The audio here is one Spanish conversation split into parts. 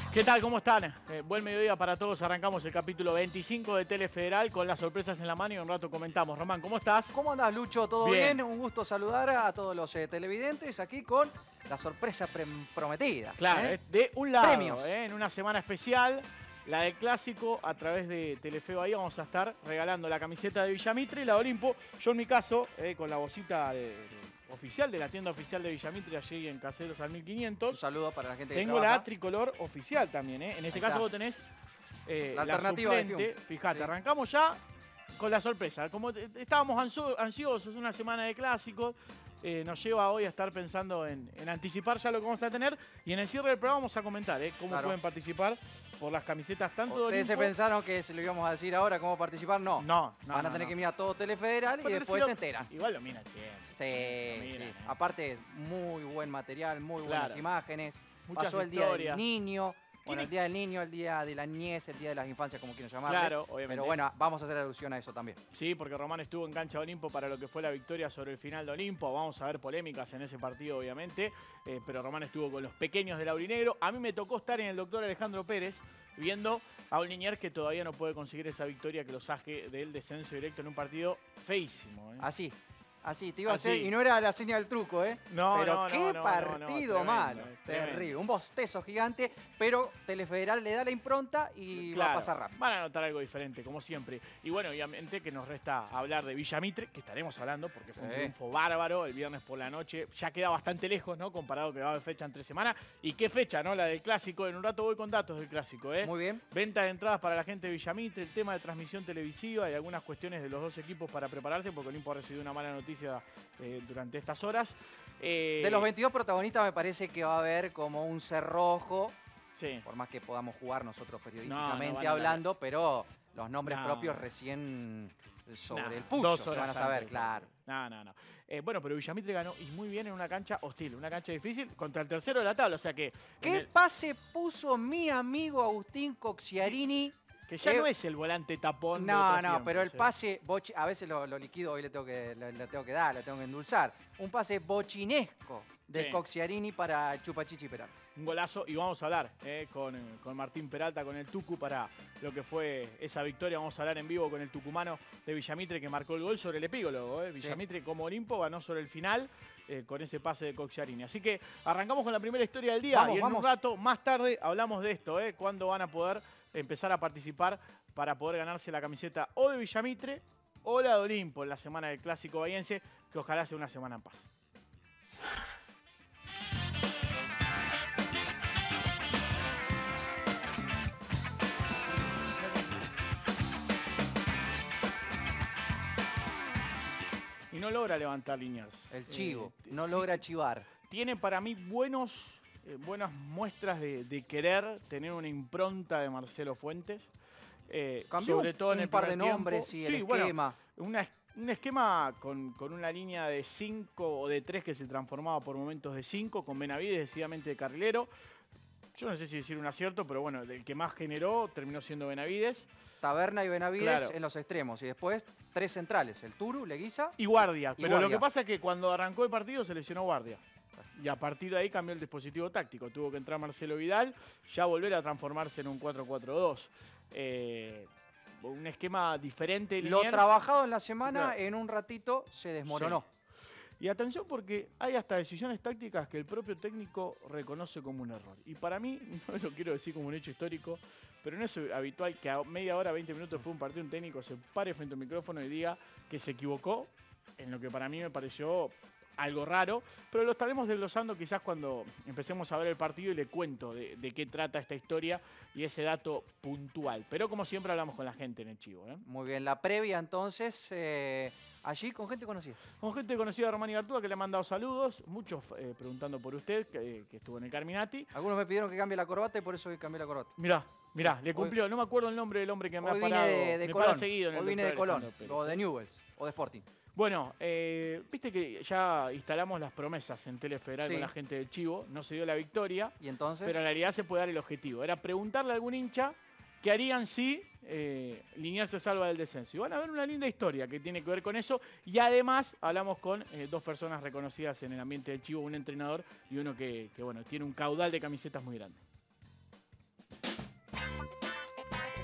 ¿Qué tal? ¿Cómo están? Buen mediodía para todos. Arrancamos el capítulo 25 de Telefederal con las sorpresas en la mano y un rato comentamos. Román, ¿cómo estás? ¿Cómo andás, Lucho? ¿Todo bien? Un gusto saludar a todos los televidentes aquí con la sorpresa prometida. Claro, de un lado, premios. En una semana especial, la del Clásico, a través de Telefe Bahía vamos a estar regalando la camiseta de Villamitre y la de Olimpo. Yo en mi caso, con la bolsita oficial de la tienda oficial de Villamitre, allí en Caseros al 1500. Un saludo para la gente que Tengo trabaja. la tricolor oficial también, En este caso vos tenés la alternativa de suplente. Fium. Fíjate, Sí. arrancamos ya con la sorpresa. Como estábamos ansiosos, una semana de clásicos, nos lleva hoy a estar pensando en anticipar ya lo que vamos a tener. Y en el cierre del programa vamos a comentar cómo pueden participar por las camisetas tanto de Ustedes se Olimpo. pensaron que se lo íbamos a decir ahora cómo participar. No. Van a tener que mirar todo Telefederal y después se enteran. Igual lo miran siempre. Sí. Aparte, muy buen material, muy buenas imágenes. Muchas Pasó el historias. Día del Niño. Bueno, el Día del Niño, el Día de la Niñez, el Día de las Infancias, como quieran llamarlo. Claro, obviamente. Pero bueno, vamos a hacer alusión a eso también. Sí, porque Román estuvo en cancha de Olimpo para lo que fue la victoria sobre el final de Olimpo. Vamos a ver polémicas en ese partido, obviamente. Pero Román estuvo con los pequeños del aurinegro. A mí me tocó estar en el doctor Alejandro Pérez viendo a un Liniers que todavía no puede conseguir esa victoria que lo saque del descenso directo en un partido feísimo. Así, te iba a hacer, y no era la seña del truco, No, pero no, qué no, partido tremendo, malo, terrible. Un bostezo gigante, pero Telefederal le da la impronta y va a pasar rápido. Van a notar algo diferente, como siempre. Y bueno, obviamente que nos resta hablar de Villamitre, que estaremos hablando, porque fue un triunfo bárbaro el viernes por la noche. Ya queda bastante lejos, ¿no? Comparado que va a haber fecha en 3 semanas. ¿Y qué fecha, no? La del Clásico. En un rato voy con datos del Clásico, Muy bien. Venta de entradas para la gente de Villamitre, el tema de transmisión televisiva y algunas cuestiones de los dos equipos para prepararse, porque Olimpo ha recibido una mala noticia durante estas horas. De los 22 protagonistas me parece que va a haber como un cerrojo. Sí. Por más que podamos jugar nosotros periodísticamente hablando, pero los nombres propios recién sobre el pucho se van a saber, claro. No. Bueno, pero Villamitre ganó y muy bien en una cancha hostil, una cancha difícil contra el tercero de la tabla, o sea que... ¿Qué pase puso mi amigo Agustín Cocciarini? Que ya no es el volante tapón. No, pero el pase, a veces lo liquido, hoy le tengo que dar, le tengo que endulzar. Un pase bochinesco de Cocciarini para Chupachichi Peralta. Un golazo, y vamos a hablar con Martín Peralta, con el Tucu, para lo que fue esa victoria. Vamos a hablar en vivo con el tucumano de Villamitre que marcó el gol sobre el epígolo. Villamitre como Olimpo ganó sobre el final con ese pase de Cocciarini. Así que arrancamos con la primera historia del día. Y en un rato más tarde hablamos de esto, cuándo van a poder empezar a participar para poder ganarse la camiseta o de Villamitre o la de Olimpo en la semana del Clásico Bahiense, que ojalá sea una semana en paz. Y no logra levantar Liniers. El chivo, no logra chivar. Tiene para mí buenas muestras de querer tener una impronta de Marcelo Fuentes. Cambió sobre todo en el par de tiempo. nombres y el esquema. Bueno, un esquema con una línea de 5 o de 3 que se transformaba por momentos de 5, con Benavides decididamente de carrilero. Yo no sé si decir un acierto, pero bueno, el que más generó terminó siendo Benavides. Taberna y Benavides en los extremos. Y después 3 centrales, el Turu, Leguiza y Guardia. Pero lo que pasa es que cuando arrancó el partido se lesionó Guardia. Y a partir de ahí cambió el dispositivo táctico. Tuvo que entrar Marcelo Vidal, ya volver a transformarse en un 4-4-2. Un esquema diferente. Lo trabajado en la semana, en un ratito se desmoronó. Sí. Y atención porque hay hasta decisiones tácticas que el propio técnico reconoce como un error. Y para mí, no lo quiero decir como un hecho histórico, pero no es habitual que a media hora, 20 minutos después de un partido, un técnico se pare frente al micrófono y diga que se equivocó en lo que para mí me pareció algo raro, pero lo estaremos desglosando quizás cuando empecemos a ver el partido y le cuento de qué trata esta historia y ese dato puntual. Pero como siempre hablamos con la gente en el chivo. Muy bien, la previa entonces, allí con gente conocida. Con gente conocida de Román Igartúa, que le ha mandado saludos, muchos preguntando por usted, que estuvo en el Carminati. Algunos me pidieron que cambie la corbata y por eso hoy cambié la corbata. Mirá, le cumplió. No me acuerdo el nombre del hombre que me ha parado. De Colón. Hoy vine de Colón, o de Newell's, o de Sporting. Bueno, viste que ya instalamos las promesas en Telefederal con la gente del Chivo. No se dio la victoria. ¿Y entonces? Pero en realidad se puede dar el objetivo. Era preguntarle a algún hincha qué harían si Liniers se salva del descenso. Y van a ver una linda historia que tiene que ver con eso. Y además hablamos con 2 personas reconocidas en el ambiente del Chivo. Un entrenador y uno que bueno, tiene un caudal de camisetas muy grande.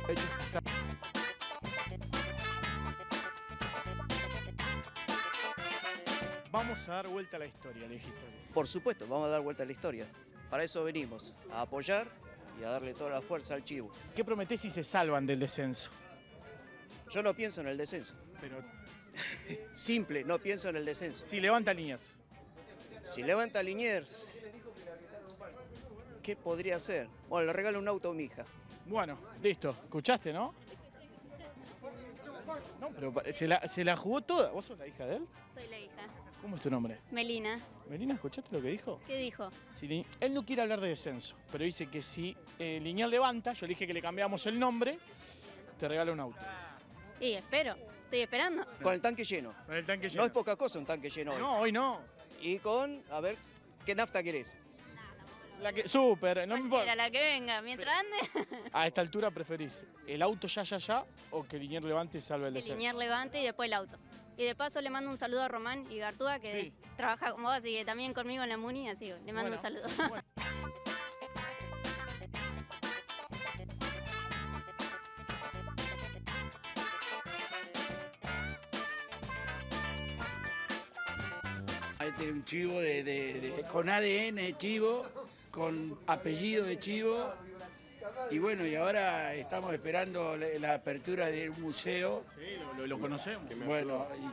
Vamos a dar vuelta a la historia, le dijiste. Por supuesto, vamos a dar vuelta a la historia. Para eso venimos, a apoyar y a darle toda la fuerza al Chivo. ¿Qué prometés si se salvan del descenso? Yo no pienso en el descenso. Pero simple, no pienso en el descenso. Si levanta Liniers. Si levanta Liniers, ¿qué podría hacer? Bueno, le regalo un auto a mi hija. Bueno, listo. ¿Escuchaste, no? No, pero se la jugó toda. ¿Vos sos la hija de él? Soy la hija. ¿Cómo es tu nombre? Melina. Melina, ¿escuchaste lo que dijo? ¿Qué dijo? Él no quiere hablar de descenso, pero dice que si Liniers levanta, yo le dije que le cambiamos el nombre, te regalo un auto. Y espero, estoy esperando. Con el tanque lleno. Con el tanque lleno. No es poca cosa un tanque lleno hoy. No, hoy no. Y con, a ver, ¿qué nafta querés? La que, súper, no me importa. La que venga, mientras ande. A esta altura preferís el auto ya o que Liniers levante y salve el Que descenso. Liniers levante y después el auto. Y de paso le mando un saludo a Román y Gartúa, que trabaja con vos y que también conmigo en la Muni, así que le mando un saludo. Bueno. Este es un chivo con ADN de chivo, con apellido de chivo. Y bueno, y ahora estamos esperando la apertura de un museo. Sí, lo conocemos. Bueno, y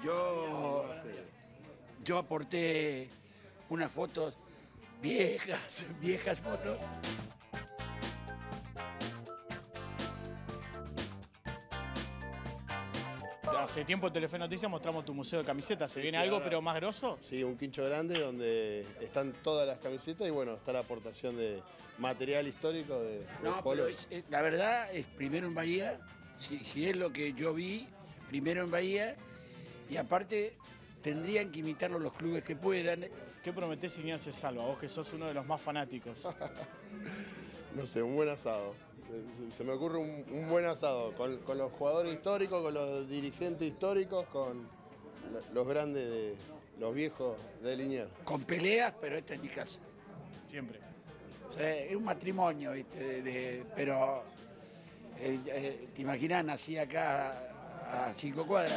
yo aporté unas fotos viejas fotos. Hace tiempo en Telefe Noticias mostramos tu museo de camisetas. ¿Se viene algo, pero más grosso? Sí, un quincho grande donde están todas las camisetas y bueno, está la aportación de material histórico de Polo. Pero la verdad es primero en Bahía, si es lo que yo vi, primero en Bahía, y aparte tendrían que imitarlo los clubes que puedan. ¿Qué prometés si Liniers se salva? Vos que sos uno de los más fanáticos. No sé, un buen asado. Se me ocurre un buen asado con los jugadores históricos, con los dirigentes históricos, con los grandes, los viejos de Liniers. Con peleas, pero esta es mi casa. Siempre. O sea, es un matrimonio, ¿viste? Pero te imaginas, nací acá a 5 cuadras.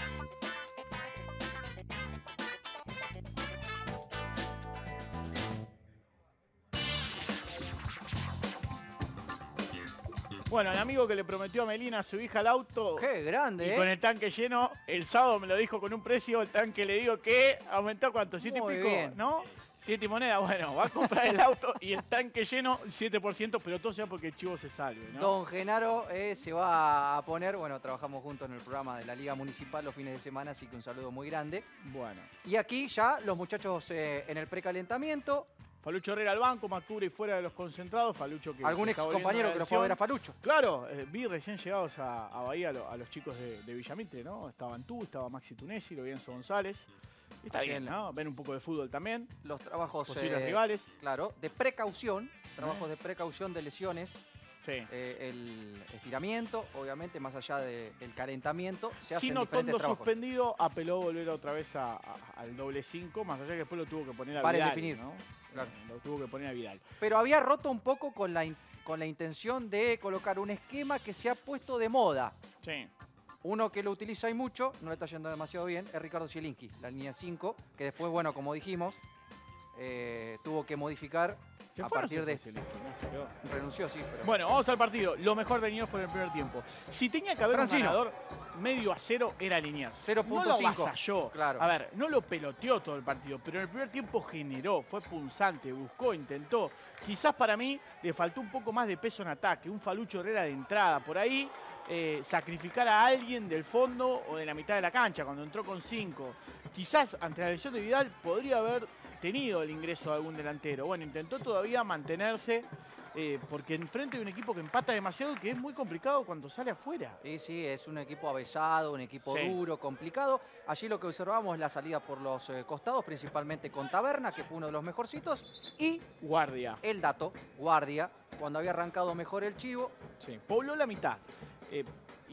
Bueno, el amigo que le prometió a Melina a su hija el auto. ¡Qué grande, y con el tanque lleno, el sábado me lo dijo con un precio, el tanque le digo que aumentó ¿cuánto? 7 y pico, bien. ¿no? 7 y moneda, bueno, va a comprar el auto y el tanque lleno, 7%, pero todo sea porque el chivo se salve, ¿no? Don Genaro se va a poner, bueno, trabajamos juntos en el programa de la Liga Municipal los fines de semana, así que un saludo muy grande. Bueno. Y aquí ya los muchachos en el precalentamiento. Falucho Herrera al banco, Macure y fuera de los concentrados. Falucho que algún ex compañero que lo fue a ver a Falucho. Claro, vi recién llegados a Bahía a los chicos de Villamitre, ¿no? Estaban tú, estaba Maxi Tunesi, Lorenzo González. Está bien, ¿no? Ven un poco de fútbol también. Los trabajos posibles rivales. Claro, de precaución, trabajos de precaución de lesiones. Sí. El estiramiento, obviamente, más allá del calentamiento, se hacen Sino diferentes Tondo trabajos. Suspendido, apeló volver otra vez al doble 5, más allá que después lo tuvo que poner a Para Vidal, definir, ¿no? Claro. Lo tuvo que poner a Vidal. Pero había roto un poco con la intención de colocar un esquema que se ha puesto de moda. Sí. Uno que lo utiliza y mucho, no le está yendo demasiado bien, es Ricardo Zielinski, la línea 5, que después, bueno, como dijimos, tuvo que modificar a partir de... Renunció, sí. Pero... Bueno, vamos al partido. Lo mejor de Liniers fue en el primer tiempo. Si tenía que haber un ganador medio a 0, era Liniers. 0.5. No lo avasalló. Claro. A ver, no lo peloteó todo el partido, pero en el primer tiempo generó, fue punzante, buscó, intentó. Quizás para mí le faltó un poco más de peso en ataque. Un Falucho Herrera de entrada por ahí. Sacrificar a alguien del fondo o de la mitad de la cancha cuando entró con 5. Quizás ante la lesión de Vidal podría haber tenido el ingreso de algún delantero. Bueno, intentó todavía mantenerse porque enfrente de un equipo que empata demasiado y que es muy complicado cuando sale afuera. Sí, es un equipo avesado, un equipo duro, complicado. Allí lo que observamos es la salida por los costados, principalmente con Taberna, que fue uno de los mejorcitos, y Guardia. El dato, Guardia, cuando había arrancado mejor el chivo. Sí, pobló la mitad. Y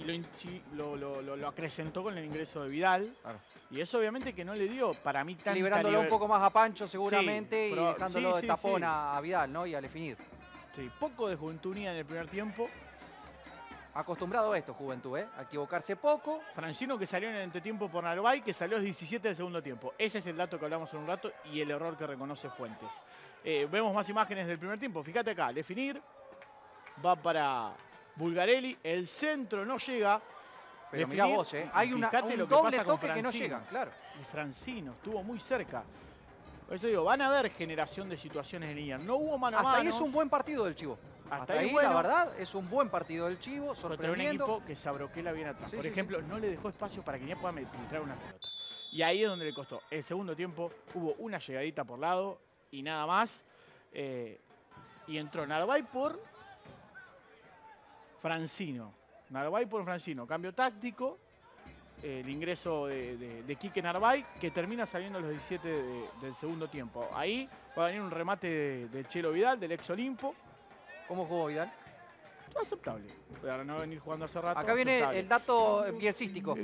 lo acrecentó con el ingreso de Vidal. Claro. Y eso obviamente que no le dio para mí tanta liberándolo un poco más a Pancho seguramente, sí, y dejándolo de tapón a Vidal, ¿no? Y a definir. Sí, poco de juventud unida en el primer tiempo. Acostumbrado a esto, Juventud, a equivocarse poco. Francino que salió en el entretiempo por Narváez, que salió a los 17 del segundo tiempo. Ese es el dato que hablamos en un rato y el error que reconoce Fuentes. Vemos más imágenes del primer tiempo. Fíjate acá, definir. Va para Bulgarelli. El centro no llega. Pero mirá vos, hay un doble toque que no llega, claro. Y Francino estuvo muy cerca. Por eso digo, van a haber generación de situaciones en Liniers. No hubo mano a mano. Hasta ahí es un buen partido del Chivo. Hasta ahí bueno, la verdad, es un buen partido del Chivo, sorprendiendo. Un equipo que Sabroquela viene atrás. Por ejemplo, no le dejó espacio para que Liniers pueda filtrar una pelota. Y ahí es donde le costó. El segundo tiempo hubo una llegadita por lado y nada más. Y entró Narváez por Francino. Narváez por Francino. Cambio táctico. El ingreso de Quique Narváez, que termina saliendo a los 17 del segundo tiempo. Ahí va a venir un remate del Chelo Vidal, del ex Olimpo. ¿Cómo jugó Vidal? Aceptable. Para no venir jugando hace rato. Acá viene aceptable. el dato bielsístico.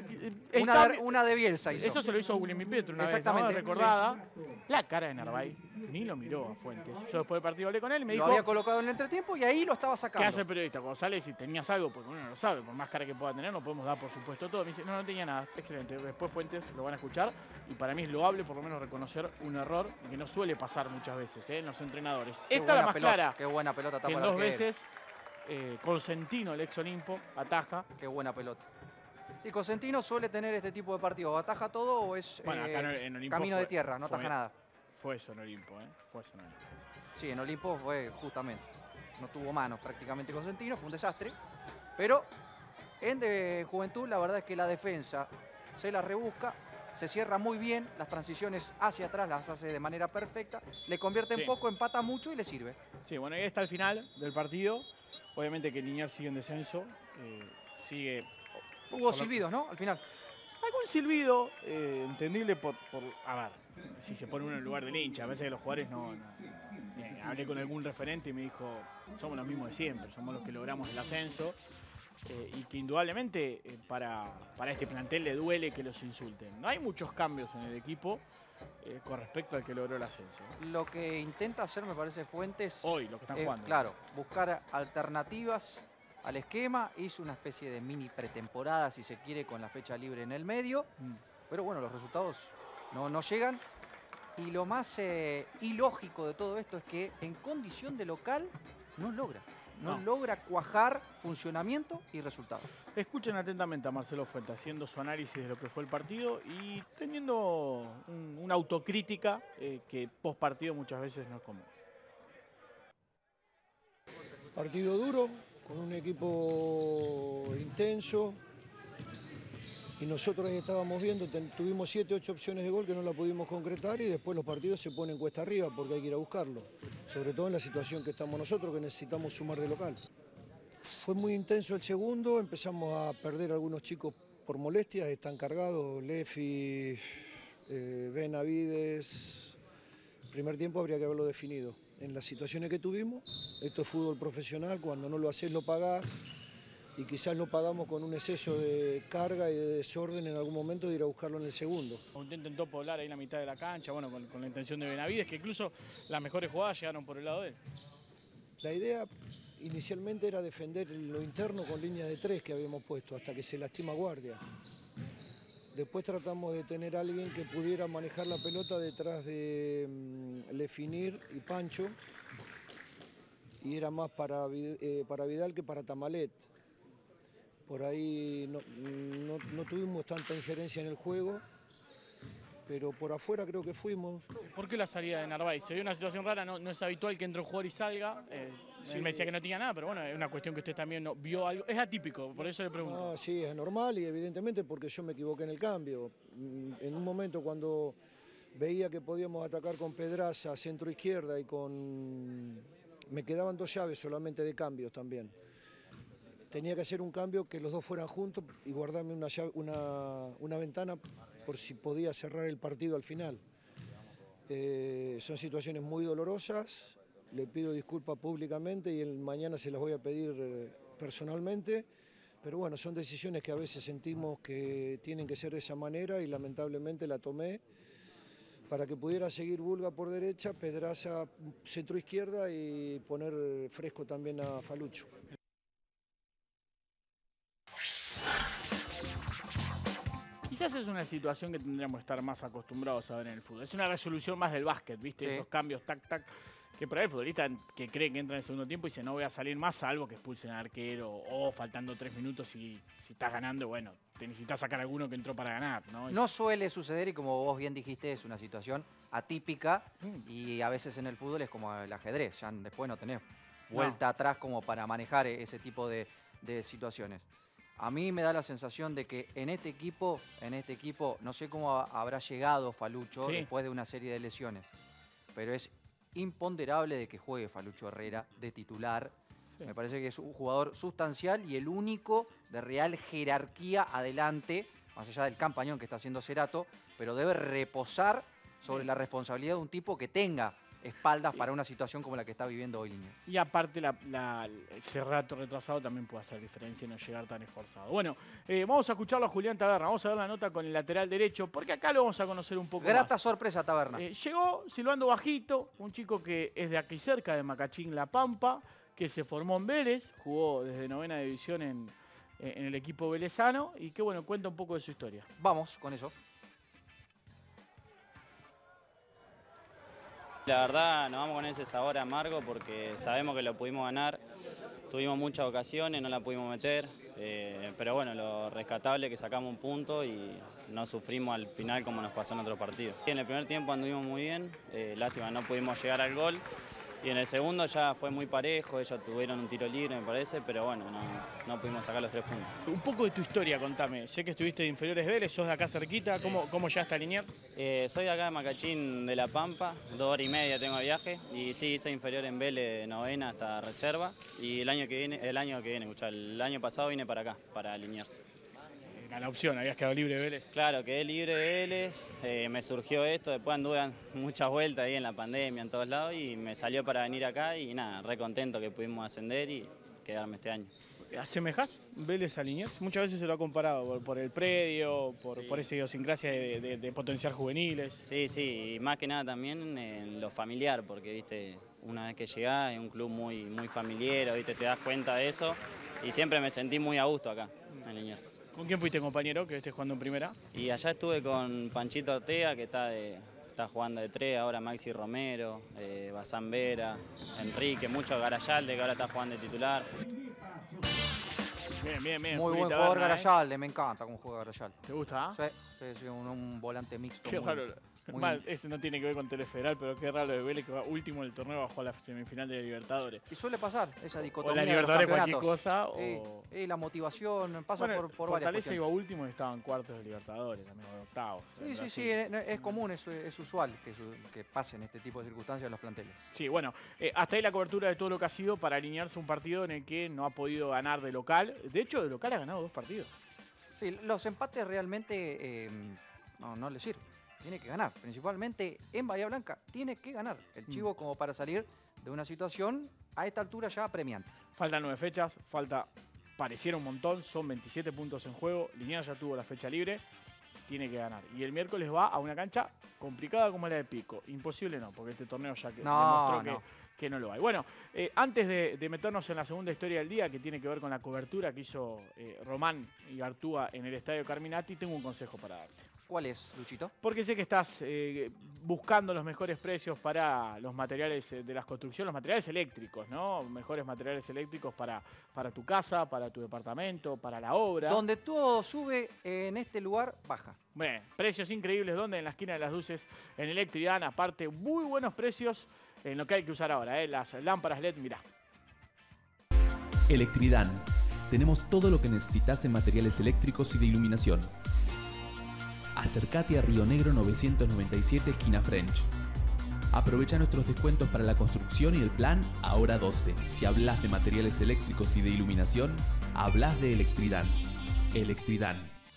Una de Bielsa hizo. Eso se lo hizo William Pietro una Exactamente. Vez, ¿no? Recordada. La cara de Narváez ni lo miró a Fuentes. Yo después del partido hablé con él y me dijo... Lo había colocado en el entretiempo y ahí lo estaba sacando. ¿Qué hace el periodista? Cuando sale y si tenías algo, porque uno no lo sabe, por más cara que pueda tener, no podemos dar por supuesto todo. Me dice, no tenía nada. Excelente. Después Fuentes lo van a escuchar y para mí es loable por lo menos reconocer un error que no suele pasar muchas veces en los entrenadores. Esta es la más clara. Qué buena pelota. Que en 2 veces... Cosentino, el ex Olimpo, ataja. Qué buena pelota. Sí, Cosentino suele tener este tipo de partidos. ¿Ataja todo o es bueno, acá en Olimpo camino de tierra? No ataja nada. Fue eso en Olimpo, Fue eso en Olimpo. Sí, en Olimpo fue justamente. No tuvo manos prácticamente Cosentino, fue un desastre. Pero en de Juventud la verdad es que la defensa se la rebusca. Se cierra muy bien, las transiciones hacia atrás las hace de manera perfecta. Le convierte en poco, empata mucho y le sirve. Sí, bueno, ahí está el final del partido. Obviamente que Liniers sigue en descenso, sigue... Hubo silbidos, ¿no? Al final. Algún silbido, entendible por... A ver, si se pone uno en el lugar del hincha. A veces que los jugadores no hablé con algún referente y me dijo, somos los mismos de siempre, somos los que logramos el ascenso. Y que indudablemente para este plantel le duele que los insulten. No hay muchos cambios en el equipo con respecto al que logró el ascenso. Lo que intenta hacer, me parece, Fuentes... Hoy, lo que están jugando. Claro, buscar alternativas al esquema. Hizo una especie de mini pretemporada, si se quiere, con la fecha libre en el medio. Pero bueno, los resultados no llegan. Y lo más ilógico de todo esto es que en condición de local no logra. No logra cuajar funcionamiento y resultados. Escuchen atentamente a Marcelo Fuentes haciendo su análisis de lo que fue el partido y teniendo una autocrítica que post partido muchas veces no es común. Partido duro, con un equipo intenso. Y nosotros estábamos viendo, tuvimos 7, 8 opciones de gol que no la pudimos concretar y después los partidos se ponen cuesta arriba porque hay que ir a buscarlo. Sobre todo en la situación que estamos nosotros, que necesitamos sumar de local. Fue muy intenso el segundo, empezamos a perder algunos chicos por molestias, están cargados, Lefi, Benavides. Primer tiempo habría que haberlo definido. En las situaciones que tuvimos, esto es fútbol profesional, cuando no lo haces lo pagás. Y quizás lo pagamos con un exceso de carga y de desorden en algún momento de ir a buscarlo en el segundo. Usted intentó poblar ahí la mitad de la cancha, bueno, con la intención de Benavides, que incluso las mejores jugadas llegaron por el lado de él. La idea inicialmente era defender lo interno con línea de 3 que habíamos puesto, hasta que se lastima Guardia. Después tratamos de tener a alguien que pudiera manejar la pelota detrás de Lefinir y Pancho, y era más para Vidal que para Tamalet. Por ahí no tuvimos tanta injerencia en el juego, pero por afuera creo que fuimos. ¿Por qué la salida de Narváez? Se vio una situación rara, no es habitual que entre un jugador y salga. Sí. Él me decía que no tenía nada, pero bueno, es una cuestión que usted también vio algo. Es atípico, por eso le pregunto. Sí, es normal y evidentemente porque yo me equivoqué en el cambio. En un momento cuando veía que podíamos atacar con Pedraza, centro izquierda y con... Me quedaban 2 llaves solamente de cambios también. Tenía que hacer un cambio que los dos fueran juntos y guardarme una ventana por si podía cerrar el partido al final. Son situaciones muy dolorosas, le pido disculpas públicamente y mañana se las voy a pedir personalmente, pero bueno, son decisiones que a veces sentimos que tienen que ser de esa manera y lamentablemente la tomé para que pudiera seguir Bulga por derecha, Pedraza centro izquierda y poner fresco también a Falucho. Quizás es una situación que tendríamos que estar más acostumbrados a ver en el fútbol. Es una resolución más del básquet, ¿viste? Sí. Esos cambios, tac, tac. Que por ahí el futbolista que cree que entra en el segundo tiempo y dice no voy a salir más, salvo que expulsen al arquero o faltando 3 minutos y si estás ganando, bueno, te necesitas sacar a alguno que entró para ganar, ¿no? No suele suceder y como vos bien dijiste, es una situación atípica y a veces en el fútbol es como el ajedrez, ya después no tenés vuelta atrás como para manejar ese tipo de situaciones. A mí me da la sensación de que en este equipo, no sé cómo habrá llegado Falucho después de una serie de lesiones, pero es imponderable de que juegue Falucho Herrera de titular. Sí. Me parece que es un jugador sustancial y el único de real jerarquía adelante, más allá del campañón que está haciendo Cerato, pero debe reposar sobre la responsabilidad de un tipo que tenga espaldas para una situación como la que está viviendo hoy Liniers. Y aparte ese rato retrasado también puede hacer diferencia y no llegar tan esforzado. Bueno, vamos a escucharlo a Julián Taberna, vamos a ver la nota con el lateral derecho, porque acá lo vamos a conocer un poco Grata más. Sorpresa Taberna. Llegó silbando bajito, un chico que es de aquí cerca, de Macachín, La Pampa, que se formó en Vélez, jugó desde 9ª división en el equipo velezano y que bueno, cuenta un poco de su historia. Vamos con eso. La verdad nos vamos con ese sabor amargo porque sabemos que lo pudimos ganar, tuvimos muchas ocasiones, no la pudimos meter, pero bueno, lo rescatable es que sacamos un punto y no sufrimos al final como nos pasó en otros partidos. En el primer tiempo anduvimos muy bien, lástima no pudimos llegar al gol y en el segundo ya fue muy parejo, ellos tuvieron un tiro libre me parece, pero bueno, no pudimos sacar los 3 puntos. Un poco de tu historia, contame, sé que estuviste de inferiores Vélez, sos de acá cerquita, sí. ¿Cómo llegaste a Liniers? Soy de acá de Macachín de La Pampa, 2 horas y media tengo de viaje y sí, hice inferior en Vélez de 9ª hasta reserva y el año pasado vine para acá, para Liniers. Era la opción, habías quedado libre de Vélez. Claro, quedé libre de Vélez, me surgió esto, después anduve muchas vueltas ahí en la pandemia, en todos lados y me salió para venir acá y nada, re contento que pudimos ascender y quedarme este año. ¿Asemejás Vélez a Liniers? Muchas veces se lo ha comparado por el predio, por esa idiosincrasia de potenciar juveniles. Sí, sí, y más que nada también en lo familiar, porque viste, una vez que llegás es un club muy familiar, ¿viste? Te das cuenta de eso y siempre me sentí muy a gusto acá en Liniers. ¿Con quién fuiste, compañero, que estés jugando en primera? Y allá estuve con Panchito Ortega, que está jugando de 3, ahora Maxi Romero, Bazán Vera, Enrique, mucho Garayalde, que ahora está jugando de titular. Bien. Muy buen jugador Garayalde, me encanta cómo juega Garayalde. ¿Te gusta? Sí, un volante mixto. Qué raro. Ese no tiene que ver con Telefederal, pero qué raro de Vélez que va último del torneo, bajó a la semifinal de Libertadores. Y suele pasar esa dicotomía. O la Libertadores cualquier cosa. Y la motivación pasa por varias Fortaleza cuestiones. iba último y estaban cuartos de Libertadores, también octavos. Sí, es común, es usual que pasen este tipo de circunstancias en los planteles. Sí, bueno, hasta ahí la cobertura de todo lo que ha sido para alinearse un partido en el que no ha podido ganar de local. De hecho, de local ha ganado 2 partidos. Sí, los empates realmente no le sirven. Tiene que ganar, principalmente en Bahía Blanca, tiene que ganar el Chivo como para salir de una situación a esta altura ya apremiante. Faltan 9 fechas, pareciera un montón, son 27 puntos en juego, Liniers ya tuvo la fecha libre, tiene que ganar. Y el miércoles va a una cancha complicada como la de Pico, imposible no, porque este torneo ya demostró que no lo hay. Bueno, antes de meternos en la segunda historia del día, que tiene que ver con la cobertura que hizo Román y Gartúa en el Estadio Carminati, tengo un consejo para darte. ¿Cuál es, Luchito? Porque sé que estás buscando los mejores precios para los materiales de las construcciones, los materiales eléctricos, ¿no? Mejores materiales eléctricos para tu casa, para tu departamento, para la obra. Donde todo sube, en este lugar baja. Bueno, precios increíbles. ¿Dónde? En la esquina de las luces, en Electridan. Aparte, muy buenos precios en lo que hay que usar ahora, las lámparas LED, mirá. Electridan. Tenemos todo lo que necesitas en materiales eléctricos y de iluminación. Acércate a Río Negro 997, esquina French. Aprovecha nuestros descuentos para la construcción y el plan ahora 12. Si hablas de materiales eléctricos y de iluminación, hablas de Electridan. Electridan.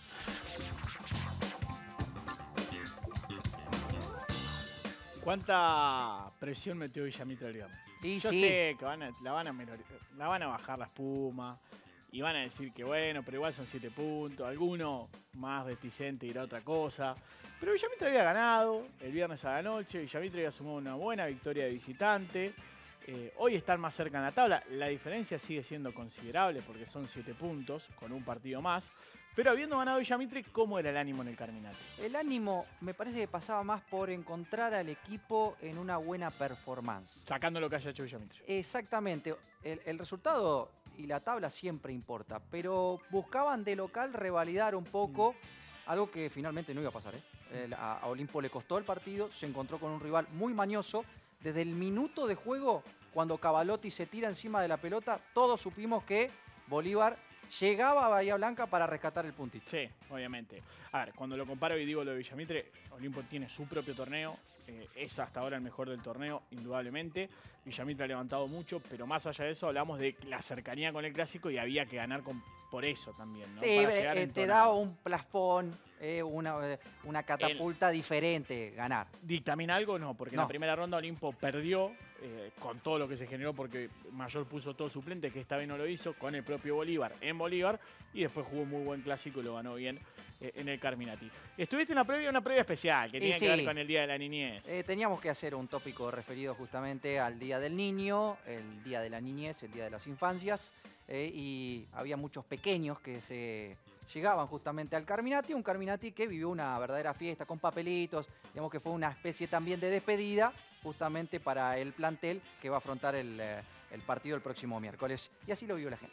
¿Cuánta presión metió Villamitre el viernes? Yo sé que la van a bajar la espuma. Y van a decir que bueno, pero igual son 7 puntos. Alguno más reticente irá a otra cosa. Pero Villamitre había ganado el viernes a la noche. Villamitre había sumado una buena victoria de visitante. Hoy están más cerca en la tabla. La diferencia sigue siendo considerable porque son 7 puntos con un partido más. Pero habiendo ganado Villamitre, ¿cómo era el ánimo en el Carminati? El ánimo me parece que pasaba más por encontrar al equipo en una buena performance. Sacando lo que haya hecho Villamitre. Exactamente. El resultado y la tabla siempre importa, pero buscaban de local revalidar un poco algo que finalmente no iba a pasar. A Olimpo le costó el partido, se encontró con un rival muy mañoso. Desde el minuto de juego, cuando Cavalotti se tira encima de la pelota, todos supimos que Bolívar llegaba a Bahía Blanca para rescatar el puntito. Sí, obviamente. A ver, cuando lo comparo y digo lo de Villamitre, Olimpo tiene su propio torneo. Es hasta ahora el mejor del torneo, indudablemente. Villamitre ha levantado mucho, pero más allá de eso hablamos de la cercanía con el clásico y había que ganar por eso también, ¿no? Sí, te da un plafón, una catapulta diferente ganar. ¿Dictamina algo? No, porque en la primera ronda Olimpo perdió con todo lo que se generó porque Mayor puso todo suplente, que esta vez no lo hizo, con el propio Bolívar en Bolívar, y después jugó un muy buen clásico y lo ganó bien en el Carminati. Estuviste en una previa especial que tiene que ver con el Día de la Niñez. Teníamos que hacer un tópico referido justamente al Día del Niño, el Día de la Niñez, el Día de las Infancias, y había muchos pequeños que se llegaban justamente al Carminati, un Carminati que vivió una verdadera fiesta con papelitos, digamos que fue una especie también de despedida justamente para el plantel que va a afrontar el partido el próximo miércoles, y así lo vivió la gente.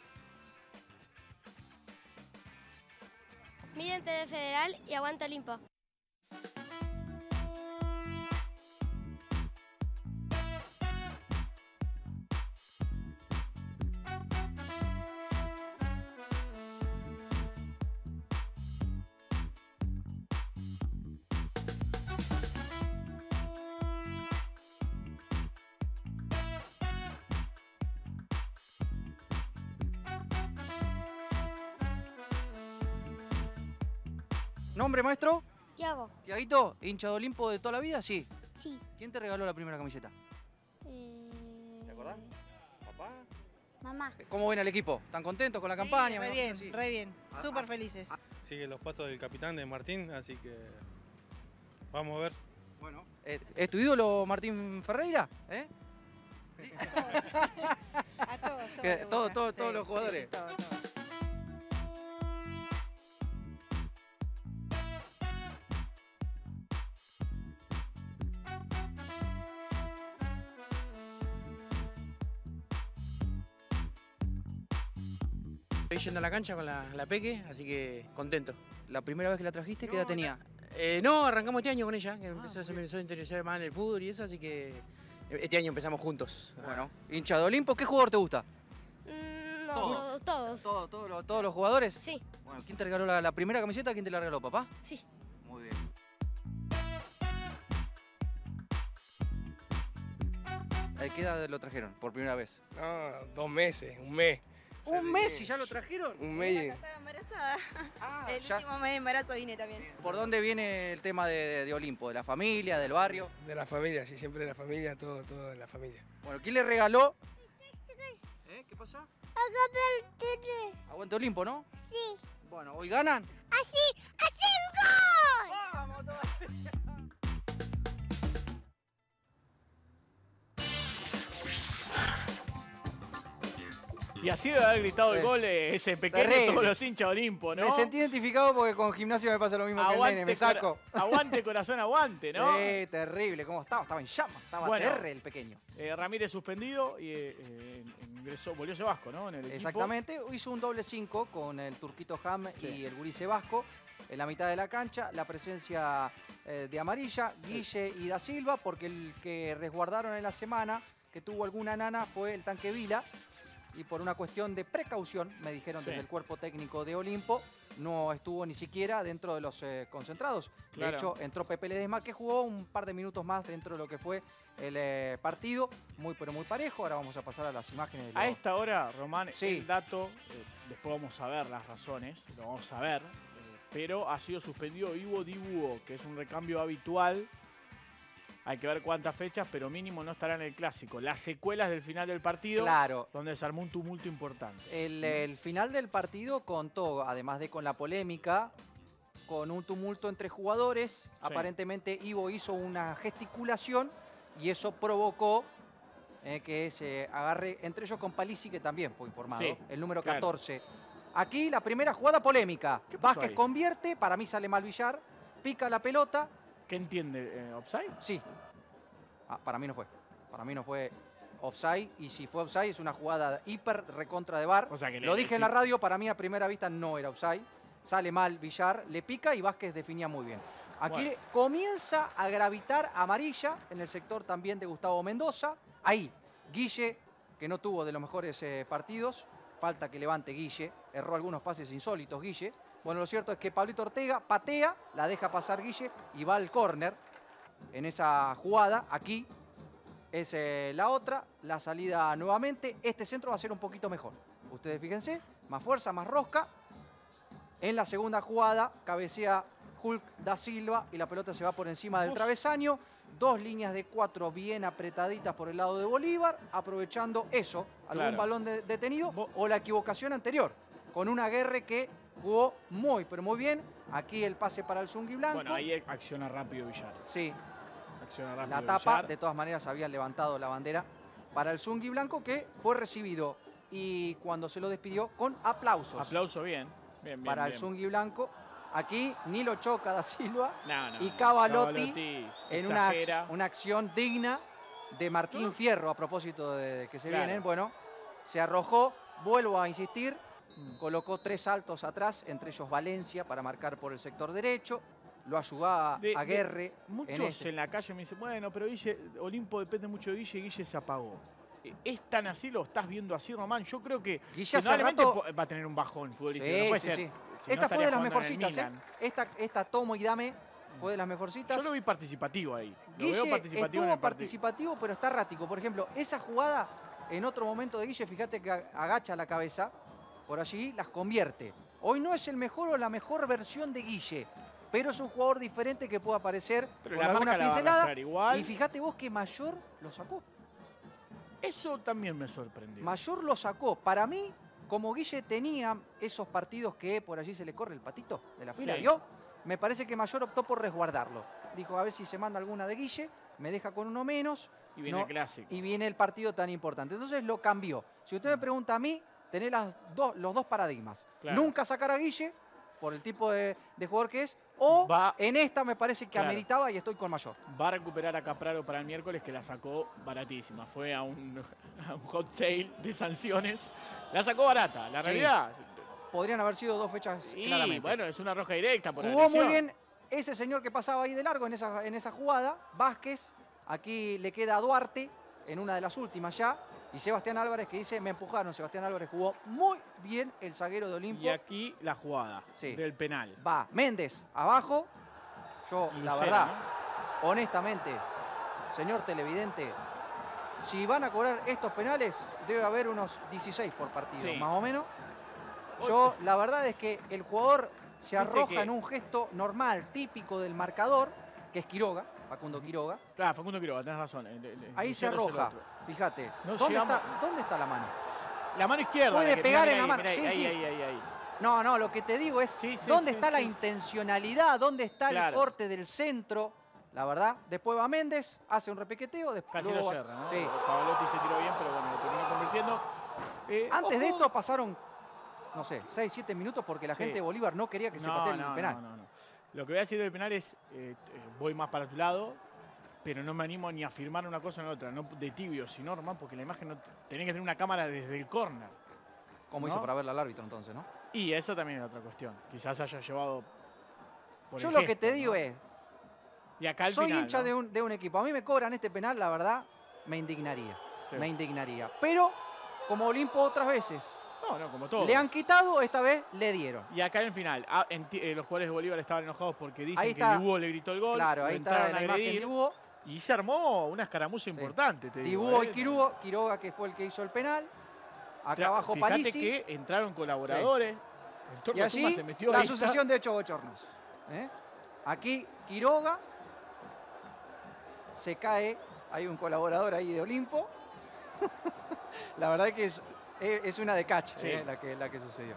Mídete de Federal y aguanta Olimpo. ¿Nombre, maestro? Tiago. ¿Tiaguito? ¿Hincha de Olimpo de toda la vida? Sí. Sí. ¿Quién te regaló la primera camiseta? ¿Te acordás? ¿Papá? Mamá. ¿Cómo ven al equipo? ¿Están contentos con la campaña? Re bien, re bien. Súper felices. Sigue los pasos del capitán de Martín, así que vamos a ver. Bueno, ¿es tu ídolo Martín Ferreira? Sí. A todos. Todos los jugadores. Sí, todos. Estoy yendo a la cancha con la Peque, así que contento. ¿La primera vez que la trajiste, qué edad tenía? No, arrancamos este año con ella, que se empezó a interesar más en el fútbol y eso, así que este año empezamos juntos. Bueno, hincha de Olimpo, ¿qué jugador te gusta? Todos. ¿Todos los jugadores? Sí. Bueno, ¿quién te regaló la primera camiseta? ¿Quién te la regaló, papá? Sí. Muy bien. ¿A qué edad lo trajeron por primera vez? No, 2 meses, un mes. ¿Un mes y ya lo trajeron? Un mes. Estaba embarazada. El último mes de embarazo vine también. ¿Por dónde viene el tema de Olimpo? ¿De la familia, del barrio? De la familia, sí, siempre de la familia, todo de la familia. Bueno, ¿quién le regaló? ¿Qué pasa? Aguante Olimpo, ¿no? Sí. Bueno, ¿hoy ganan? ¡Así el gol! ¡Vamos todavía! Y así debe haber gritado el gol ese pequeño todos los hinchas de Olimpo, ¿no? Me sentí identificado porque con Gimnasia me pasa lo mismo que el nene, me saco. Aguante, corazón, aguante, ¿no? Sí, terrible. ¿Cómo estaba? Estaba en llamas, estaba terrible el pequeño. Ramírez suspendido y ingresó, volvió Sebasco, ¿no? En el equipo. Exactamente, hizo un doble 5 con el Turquito Ham y el Gurí Sebasco en la mitad de la cancha. La presencia de amarilla, Guille y Da Silva, porque el que resguardaron en la semana, que tuvo alguna nana, fue el Tanque Vila. Y por una cuestión de precaución, me dijeron desde el cuerpo técnico de Olimpo, no estuvo ni siquiera dentro de los concentrados. Claro. De hecho, entró Pepe Ledesma, que jugó un par de minutos más dentro de lo que fue el partido. Pero muy parejo. Ahora vamos a pasar a las imágenes. A esta hora, Román, el dato, después vamos a ver las razones, lo vamos a ver, pero ha sido suspendido Ivo Dibuo, que es un recambio habitual. Hay que ver cuántas fechas, pero mínimo no estará en el clásico. Las secuelas del final del partido, donde se armó un tumulto importante. El final del partido contó, además de con la polémica, con un tumulto entre jugadores. Sí. Aparentemente Ivo hizo una gesticulación y eso provocó que se agarre entre ellos con Palisi, que también fue informado, Sí, el número claro. 14. Aquí la primera jugada polémica. Vázquez ahí? convierte, para mí sale mal Villar, pica la pelota. ¿Qué entiende? ¿Offside? Sí. Para mí no fue. Para mí no fue offside. Y si fue offside es una jugada hiper recontra de VAR. O sea que Lo dije en la radio, para mí a primera vista no era offside. Sale mal Villar, le pica y Vázquez definía muy bien. Aquí Bueno. comienza a gravitar amarilla en el sector también de Gustavo Mendoza. Ahí, Guille, que no tuvo de los mejores partidos. Falta que levante Guille. Erró algunos pases insólitos Guille. Bueno, lo cierto es que Pablito Ortega patea, la deja pasar Guille y va al córner en esa jugada. Aquí es la otra, la salida nuevamente. Este centro va a ser un poquito mejor. Ustedes fíjense, más fuerza, más rosca. En la segunda jugada cabecea Hulk da Silva y la pelota se va por encima del travesaño. 2 líneas de 4 bien apretaditas por el lado de Bolívar, aprovechando eso, algún Claro. balón detenido o la equivocación anterior, con un Aguerre que jugó muy, pero muy bien. Aquí el pase para el Zungui Blanco. Bueno, ahí acciona rápido Villar. Sí. Acciona rápido La tapa, Villar. de todas maneras, habían levantado la bandera para el Zungui Blanco, que fue recibido y cuando se lo despidió con aplausos. Aplauso bien. Bien, bien, Para el bien. Zungui Blanco. Aquí ni lo choca da Silva No, y Cavalotti Cavalotti en exagera. una acción digna de Martín Fierro a propósito de que se Claro. vienen. Bueno, se arrojó, vuelvo a insistir, colocó 3 saltos atrás, entre ellos Valencia para marcar por el sector derecho. Lo ayudaba a Guerre. Muchos en la calle me dicen, bueno, pero Guille, Olimpo depende mucho de Guille, Guille se apagó. ¿Es tan así? ¿Lo estás viendo así, Román? Yo creo que Guille hace probablemente rato- va a tener un bajón futbolístico. Sí, no puede sí, ser. sí. Si no Esta fue de estaría las jugando en el mejorcitas, Milan. Esta tomo y dame fue de las mejorcitas. Yo lo vi participativo ahí. Lo Guille veo participativo en estuvo el partido. participativo, pero está errático. Por ejemplo, esa jugada, en otro momento de Guille, fíjate que agacha la cabeza, por allí las convierte. Hoy no es el mejor o la mejor versión de Guille, pero es un jugador diferente que puede aparecer Pero con la alguna marca la va a pincelada. arrastrar igual. Y fíjate vos que Mayor lo sacó. Eso también me sorprendió. Mayor lo sacó. Para mí, como Guille tenía esos partidos que por allí se le corre el patito de la fila, ahí. ¿vio? Me parece que Mayor optó por resguardarlo. Dijo, a ver si se manda alguna de Guille, me deja con uno menos. Y viene el clásico. Y viene el partido tan importante. Entonces lo cambió. Si usted me pregunta a mí, tenés los dos paradigmas. Claro. Nunca sacar a Guille, por el tipo de jugador que es, o en esta me parece que Claro. ameritaba y estoy con Mayor. Va a recuperar a Capraro para el miércoles, que la sacó baratísima. Fue a un hot sale de sanciones. La sacó barata, la Sí. realidad. Podrían haber sido 2 fechas Y claramente. bueno, es una roja directa por Jugó agresión. muy bien ese señor que pasaba ahí de largo en esa jugada, Vázquez. Aquí le queda a Duarte en una de las últimas ya. Y Sebastián Álvarez que dice, me empujaron. Sebastián Álvarez jugó muy bien el zaguero de Olimpo. Y aquí la jugada del penal. Va Méndez abajo. Yo, la Lucero, verdad, honestamente, señor televidente, si van a cobrar estos penales, debe haber unos 16 por partido, Sí. más o menos. Yo, la verdad es que el jugador se Viste arroja que- en un gesto normal, típico del marcador, que es Quiroga, Facundo Quiroga. Claro, Facundo Quiroga, tenés razón. Ahí se Lucero es el arroja, otro. fíjate. No ¿Dónde llegamos- está la mano? La mano izquierda. Puede la que- pegar mirá, en la mirá, mano. mirá, Sí, ahí, sí. ahí. No, lo que te digo es, ¿dónde está la sí. intencionalidad? ¿Dónde está el Claro. corte del centro? La verdad, después va Méndez, hace un repiqueteo. Después Casi luego lo va- yerra, ¿no? Sí. Cavalotti se tiró bien, pero bueno, lo terminó convirtiendo. Antes de ojo. esto pasaron, no sé, 6, 7 minutos porque la Sí. gente de Bolívar no quería que se patee el penal. No. Lo que voy a decir del penal es, voy más para tu lado, pero no me animo ni a firmar una cosa en la otra, no de tibio, sino Román, porque la imagen no tenés que tener una cámara desde el córner. Como ¿no? hizo para verla al árbitro entonces, ¿no? Y esa también es otra cuestión. Quizás haya llevado por Yo el lo que gesto, te digo ¿no? es, Y acá al soy final, hincha ¿no? de un equipo. A mí me cobran este penal, la verdad, me indignaría. Sí. Me indignaría. Pero, como Olimpo otras veces, No, como todo. le han quitado, esta vez le dieron. Y acá en el final, los jugadores de Bolívar estaban enojados porque dicen Ahí que está. Dibuo le gritó el gol. Claro, lo ahí está entraron la a imagen de agredir, Dibuo. Y se armó una escaramuza importante, te digo. Dibuo y Quiroga, que fue el que hizo el penal. Acá abajo Fíjate Palisi. que entraron colaboradores. El Torto Y allí Tuma se metió la ahí. sucesión de 8 bochornos. ¿eh? Aquí Quiroga. Se cae. Hay un colaborador ahí de Olimpo. La verdad que es una de catch Sí. la que sucedió.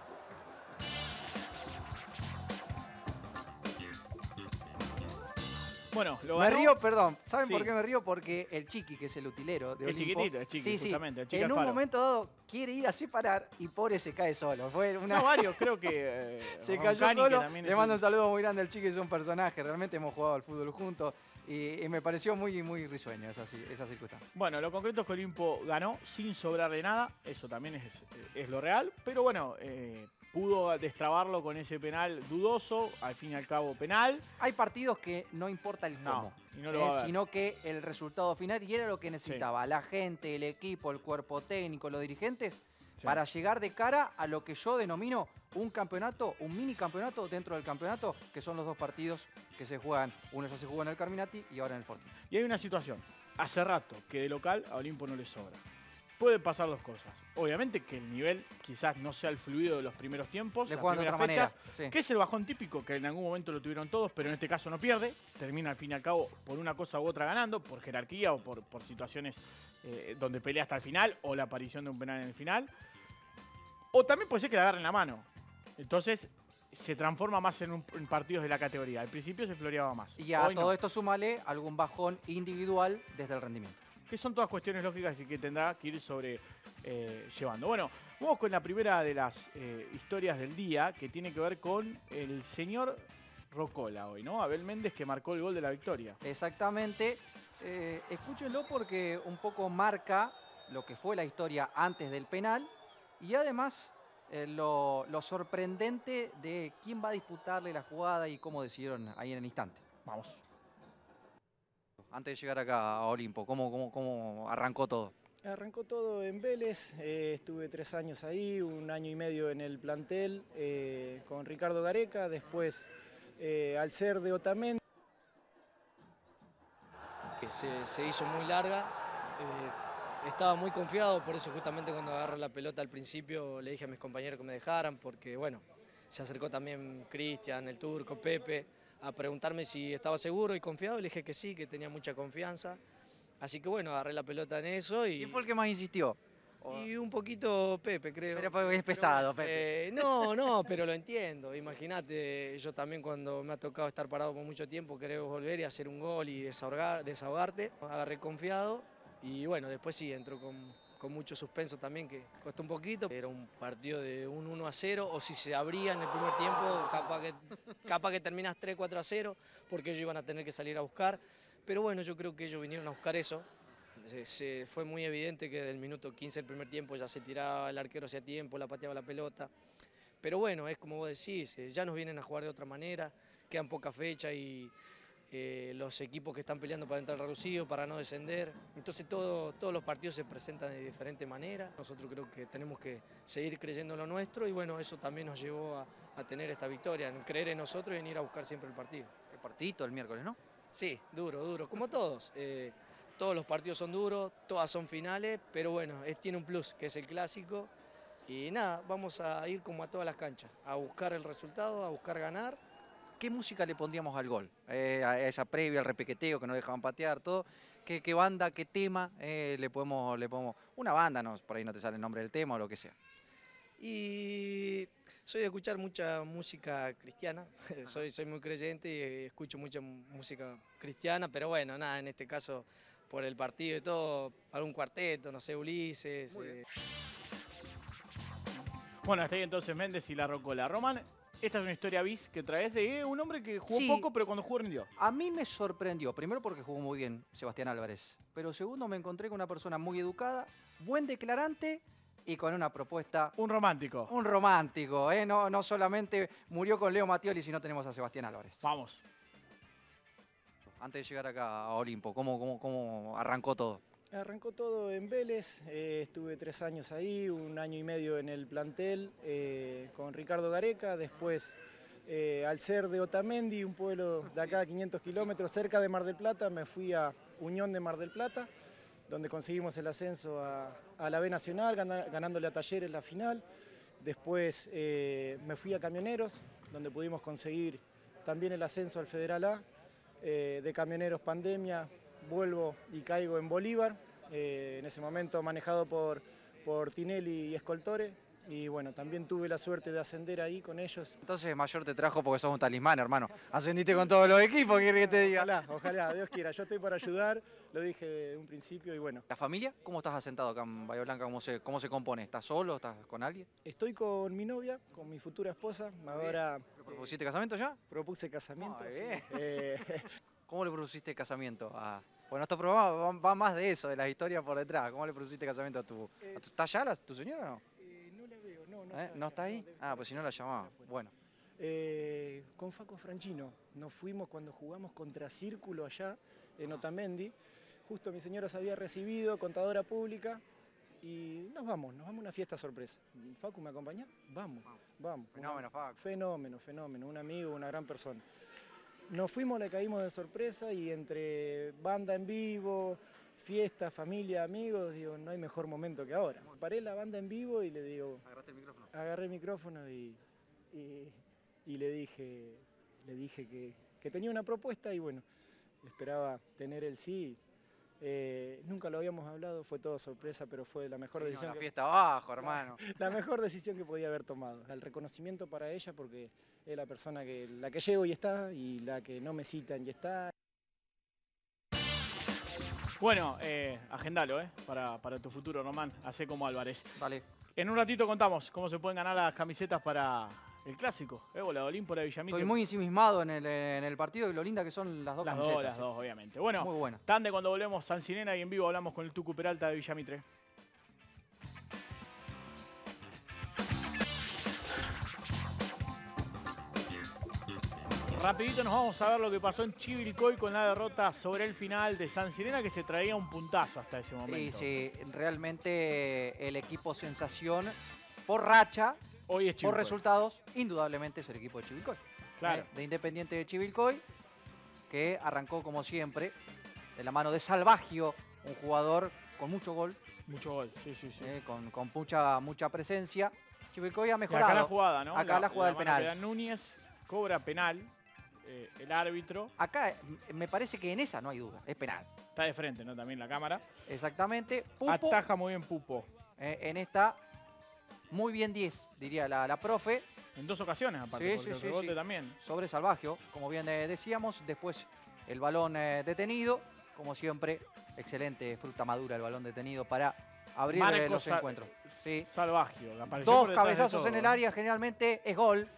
Bueno, lo me ganó. río, perdón. ¿Saben Sí. por qué me río? Porque el Chiqui, que es el utilero de El Olimpo, chiquitito, el Chiqui, justamente, el Chiqui en un Alfaro. momento dado quiere ir a separar y pobre se cae solo. Fue una... No, varios, creo que... se cayó Roncani, que solo. también Le es mando un saludo muy grande al Chiqui, es un personaje. Realmente hemos jugado al fútbol juntos y me pareció muy, muy risueño esa circunstancia. Bueno, lo concreto es que Olimpo ganó sin sobrarle nada, eso también es lo real, pero bueno, pudo destrabarlo con ese penal dudoso, al fin y al cabo penal. Hay partidos que no importa el cómo, y no lo va a ver. sino que el resultado final, y era lo que necesitaba la gente, el equipo, el cuerpo técnico, los dirigentes, para llegar de cara a lo que yo denomino un campeonato, un mini campeonato dentro del campeonato, que son los dos partidos que se juegan. Uno ya se jugó en el Carminati y ahora en el Fortín. Y hay una situación, hace rato que de local a Olimpo no le sobra. Pueden pasar dos cosas. Obviamente que el nivel quizás no sea el fluido de los primeros tiempos, Le las juegan de primeras otra fechas, manera, sí. que es el bajón típico, que en algún momento lo tuvieron todos, pero en este caso no pierde. Termina al fin y al cabo por una cosa u otra ganando, por jerarquía o por situaciones donde pelea hasta el final, o la aparición de un penal en el final. O también puede ser que le agarren la mano. Entonces se transforma más en partidos de la categoría. Al principio se floreaba más. Y a Hoy todo no. esto súmale algún bajón individual desde el rendimiento. Que son todas cuestiones lógicas y que tendrá que ir llevando. Bueno, vamos con la primera de las historias del día, que tiene que ver con el señor Rocola hoy, ¿no? Abel Méndez, que marcó el gol de la victoria. Exactamente. Escúchenlo porque un poco marca lo que fue la historia antes del penal y además lo sorprendente de quién va a disputarle la jugada y cómo decidieron ahí en el instante. Vamos. Antes de llegar acá a Olimpo, ¿cómo arrancó todo? Arrancó todo en Vélez, estuve 3 años ahí, 1 año y medio en el plantel con Ricardo Gareca, después al ser de Otamendi. Se hizo muy larga, estaba muy confiado, por eso justamente cuando agarré la pelota al principio le dije a mis compañeros que me dejaran, porque bueno, se acercó también Cristian, el Turco, Pepe, a preguntarme si estaba seguro y confiado, le dije que sí, que tenía mucha confianza. Así que bueno, agarré la pelota en eso y... ¿Quién fue el que más insistió? Y un poquito Pepe, creo. Pero porque es pesado, Pepe. No, pero lo entiendo. Imagínate, yo también cuando me ha tocado estar parado por mucho tiempo, querés volver y hacer un gol y desahogarte. Agarré confiado y bueno, después sí, entró con mucho suspenso también, que costó un poquito. Era un partido de un 1-0, o si se abría en el primer tiempo, capaz que terminas 3-4-0, porque ellos iban a tener que salir a buscar. Pero bueno, yo creo que ellos vinieron a buscar eso. Fue muy evidente que del minuto 15 del primer tiempo ya se tiraba el arquero hacia tiempo, la pateaba la pelota. Pero bueno, es como vos decís, ya nos vienen a jugar de otra manera, quedan poca fecha y los equipos que están peleando para entrar reducido, para no descender. Entonces todos los partidos se presentan de diferente manera. Nosotros creo que tenemos que seguir creyendo en lo nuestro y bueno, eso también nos llevó a tener esta victoria, en creer en nosotros y en ir a buscar siempre el partido. Qué partidito el miércoles, ¿no? Sí, duro, como todos. Todos los partidos son duros, todas son finales, pero bueno, tiene un plus, que es el clásico. Y nada, vamos a ir como a todas las canchas, a buscar el resultado, a buscar ganar. ¿Qué música le pondríamos al gol? A esa previa, al repequeteo que no dejaban patear, todo. ¿Qué banda, qué tema le podemos... Una banda, no, por ahí no te sale el nombre del tema o lo que sea. Y soy de escuchar mucha música cristiana, soy muy creyente y escucho mucha música cristiana, pero bueno, nada, en este caso por el partido y todo, algún cuarteto, no sé, Ulises. Bueno, hasta ahí entonces Méndez y la Rocola. Román, esta es una historia bis que traes de un hombre que jugó Sí. poco, pero cuando jugó rindió. A mí me sorprendió, primero porque jugó muy bien Sebastián Álvarez, pero segundo me encontré con una persona muy educada, buen declarante y con una propuesta... Un romántico. Un romántico, no solamente murió con Leo Mattioli, sino tenemos a Sebastián Álvarez. Vamos. Antes de llegar acá a Olimpo, ¿cómo arrancó todo? Arrancó todo en Vélez, estuve 3 años ahí, 1 año y medio en el plantel con Ricardo Gareca, después al ser de Otamendi, un pueblo de acá a 500 kilómetros, cerca de Mar del Plata, me fui a Unión de Mar del Plata, donde conseguimos el ascenso a la B Nacional, ganándole a Talleres la final. Después me fui a Camioneros, donde pudimos conseguir también el ascenso al Federal A. De Camioneros pandemia, vuelvo y caigo en Bolívar, en ese momento manejado por Tinelli y Escoltore, y bueno, también tuve la suerte de ascender ahí con ellos. Entonces mayor te trajo porque sos un talismán, hermano. Ascendiste con todos los equipos, ¿qué querés que te diga? Ojalá, Dios quiera. Yo estoy para ayudar, lo dije de un principio y bueno. ¿La familia? ¿Cómo estás asentado acá en Bahía Blanca? ¿Cómo se compone? ¿Estás solo? ¿Estás con alguien? Estoy con mi novia, con mi futura esposa. Ahora. ¿Propusiste casamiento ya? Propuse casamiento. Sí. ¿Cómo le propusiste casamiento a...? Bueno, este programa va más de eso, de las historias por detrás. ¿Cómo le propusiste casamiento a tu... ¿Está allá tu señora o no? No la veo, no. ¿No está ahí? Pues si no la llamaba. Bueno. Con Faco Franchino. Nos fuimos cuando jugamos contra Círculo allá en Otamendi. Justo mi señora se había recibido, contadora pública. Y nos vamos a una fiesta sorpresa. ¿Facu me acompaña? Vamos. Fenómeno, Facu. Fenómeno. Un amigo, una gran persona. Nos fuimos, le caímos de sorpresa y entre banda en vivo, fiesta, familia, amigos, digo, no hay mejor momento que ahora. Paré la banda en vivo y le digo... ¿Agarraste el micrófono? Agarré el micrófono y le dije que tenía una propuesta y bueno, esperaba tener el sí. Nunca lo habíamos hablado, fue todo sorpresa, pero fue la mejor decisión. La fiesta abajo, hermano. La mejor decisión que podía haber tomado. El reconocimiento para ella porque es la persona la que llego y está, y la que no me citan y está. Bueno, agendalo, para tu futuro, Román. Hacé como Álvarez. Vale. En un ratito contamos cómo se pueden ganar las camisetas para el clásico, la Olímpola de Villamitre. Estoy muy ensimismado en el partido y lo linda que son las dos camisetas. Las dos, obviamente. Bueno, muy buena. Tande, cuando volvemos Sancinena y en vivo hablamos con el Tucu Peralta de Villamitre. Rapidito nos vamos a ver lo que pasó en Chivilcoy con la derrota sobre el final de Sancinena, que se traía un puntazo hasta ese momento. Sí, realmente el equipo sensación por racha, hoy es por resultados, indudablemente es el equipo de Chivilcoy. Claro. De Independiente de Chivilcoy, que arrancó como siempre de la mano de Salvagio, un jugador con mucho gol. Mucho gol, sí. Con mucha presencia. Chivilcoy ha mejorado. Y acá la jugada, ¿no? Acá la jugada del penal. Núñez cobra penal. El árbitro. Acá me parece que en esa no hay duda, es penal. Está de frente, ¿no? También la cámara. Exactamente. Pupo, ataja muy bien Pupo. En esta, muy bien 10, diría la profe. En dos ocasiones, aparte, porque el rebote también. Sobre Salvagio, como bien decíamos. Después el balón detenido. Como siempre, excelente fruta madura el balón detenido para abrir los encuentros. Sí. Salvagio. Dos cabezazos en el área, generalmente es gol.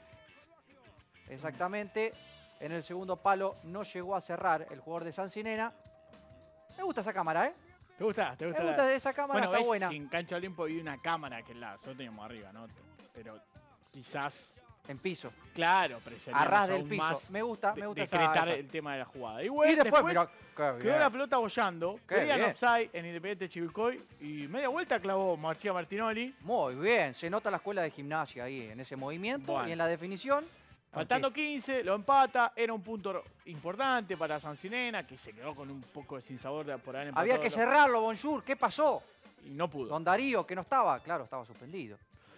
Exactamente. En el segundo palo no llegó a cerrar el jugador de Sancinena. Me gusta esa cámara, ¿eh? ¿Te gusta? Me gusta esa cámara, está buena. Sin cancha Olimpo y una cámara que nosotros teníamos arriba, ¿no? Pero quizás... En piso. Claro, a ras del piso. Me gusta decretar el tema de la jugada. Y después quedó la pelota bollando. Pedían offside en Independiente Chivilcoy y media vuelta clavó Marcía Martinoli. Muy bien. Se nota la escuela de gimnasia ahí en ese movimiento y en la definición. Faltando 15, lo empata, era un punto importante para Sancinena, que se quedó con un poco de sinsabor por haber empatado. Había que cerrarlo, Bonjour, ¿qué pasó? Y no pudo. Don Darío, que no estaba, claro, estaba suspendido.